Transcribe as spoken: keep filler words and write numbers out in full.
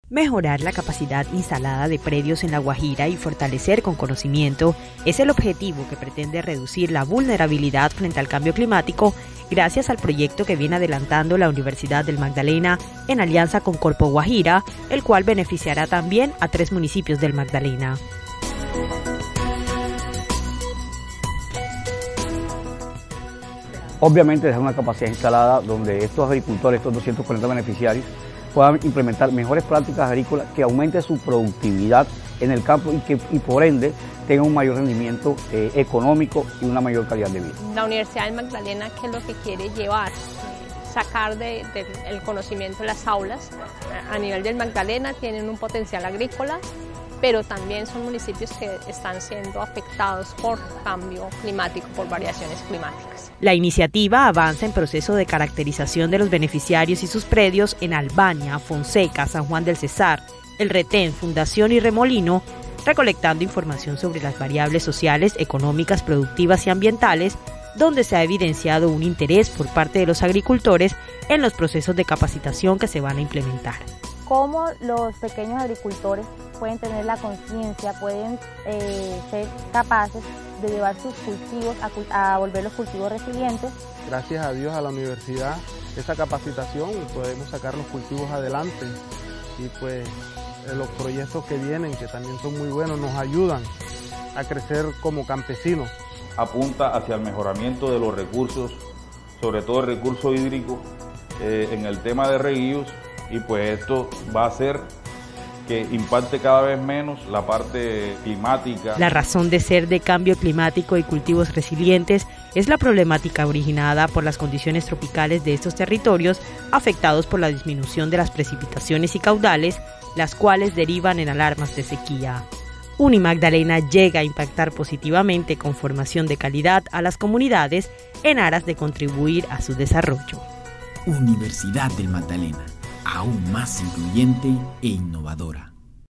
Mejorar la capacidad instalada de predios en La Guajira y fortalecer con conocimiento es el objetivo que pretende reducir la vulnerabilidad frente al cambio climático gracias al proyecto que viene adelantando la Universidad del Magdalena en alianza con Corpo Guajira, el cual beneficiará también a tres municipios del Magdalena. Obviamente es una capacidad instalada donde estos agricultores, estos doscientos cuarenta beneficiarios, puedan implementar mejores prácticas agrícolas que aumente su productividad en el campo y que y por ende tengan un mayor rendimiento eh, económico y una mayor calidad de vida. La Universidad del Magdalena, ¿qué es lo que quiere llevar? Sacar del de, de conocimiento las aulas. A nivel del Magdalena tienen un potencial agrícola, pero también son municipios que están siendo afectados por cambio climático, por variaciones climáticas. La iniciativa avanza en proceso de caracterización de los beneficiarios y sus predios en Albania, Fonseca, San Juan del Cesar, El Retén, Fundación y Remolino, recolectando información sobre las variables sociales, económicas, productivas y ambientales, donde se ha evidenciado un interés por parte de los agricultores en los procesos de capacitación que se van a implementar. Cómo los pequeños agricultores pueden tener la conciencia, pueden eh, ser capaces de llevar sus cultivos a, a volver los cultivos resilientes. Gracias a Dios, a la universidad, esa capacitación podemos sacar los cultivos adelante y pues los proyectos que vienen, que también son muy buenos, nos ayudan a crecer como campesinos. Apunta hacia el mejoramiento de los recursos, sobre todo el recurso hídrico, eh, en el tema de reguíos, y pues esto va a hacer que impacte cada vez menos la parte climática. La razón de ser de cambio climático y cultivos resilientes es la problemática originada por las condiciones tropicales de estos territorios afectados por la disminución de las precipitaciones y caudales, las cuales derivan en alarmas de sequía. Unimagdalena llega a impactar positivamente con formación de calidad a las comunidades en aras de contribuir a su desarrollo. Universidad del Magdalena, aún más incluyente e innovadora.